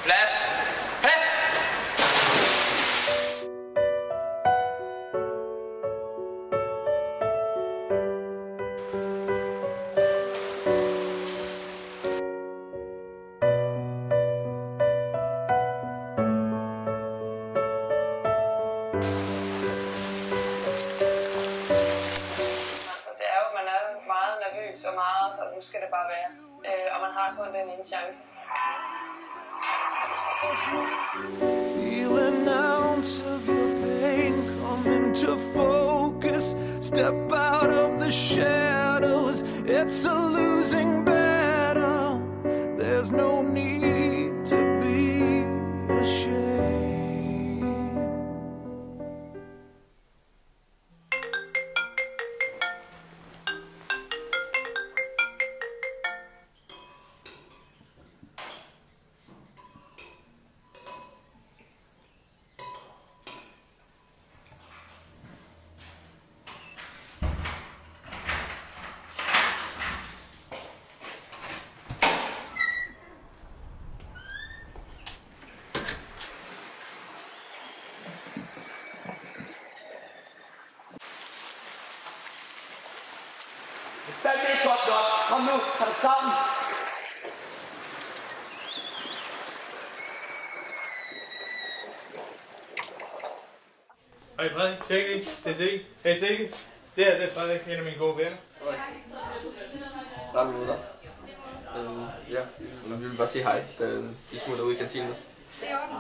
Plads. Hey! Så meget, så nu skal det bare være. Og man har kun den ene chance. Feel an ounce of your pain coming to focus. Step out of the shadows. It's a losing battle. There's no need to be ashamed. Det er fandme ikke godt nok. Kom nu, tag dig sammen. Hej Frederik, tjek lige. Det er Sikke. Hej Sikke. Det her det er Frederik, en af mine gode venner. Der er du der. Ja, vi vil bare sige hej, da I smutter ud i kantinen. Det er orden.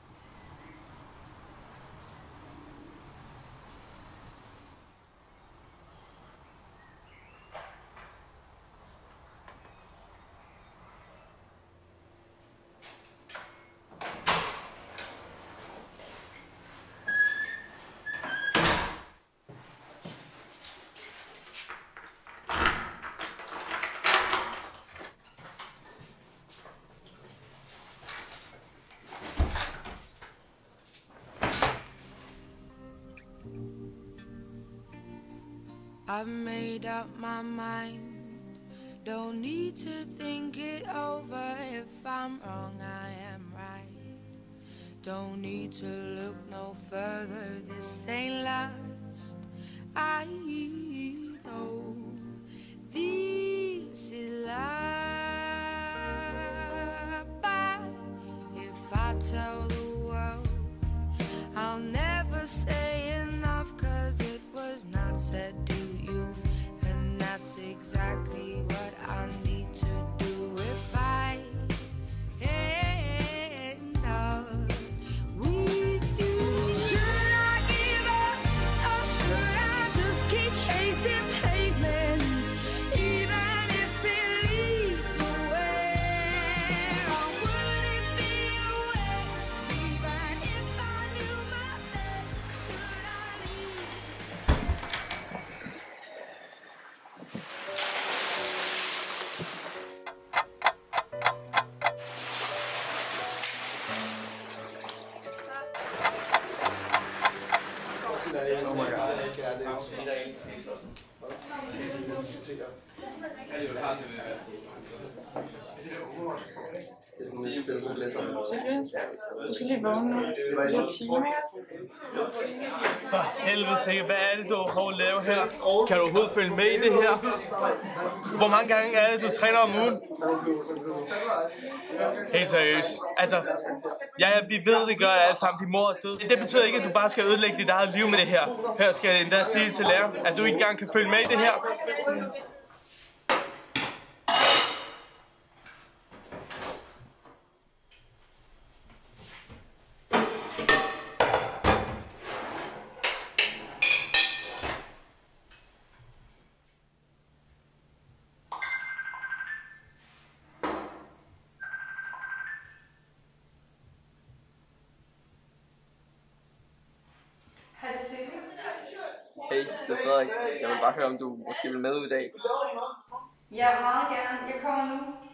I've made up my mind. Don't need to think it over. If I'm wrong, I am right. Don't need to look no further. This ain't last. I know this is life. But if I tell the world, I'll never say enough, 'cause it was not said to you, and that's exactly what I need to do if I end up with you. Should I give up, or should I just keep chasing pavements, even if it leads nowhere? Or would it be a waste, even if I knew my best? Should I leave? Oh my god. Det er sådan et spil, som blæser. Du skal lige vågne nu. Det var en time. For helvede Sikke, hvad er det du overhovedet laver her? Kan du overhovedet følge med i det her? Hvor mange gange er det du træner om ugen? Helt seriøst. Altså, ja, vi ved det gør alle sammen, din mor er død. Det betyder ikke, at du bare skal ødelægge dit eget liv med det her. Her skal jeg endda sige til læreren, at du ikke engang kan følge med i det her. Hej, det er Silke. Hey, det er Frederik. Jeg vil bare høre, om du måske vil med ud i dag. Ja, meget gerne. Jeg kommer nu.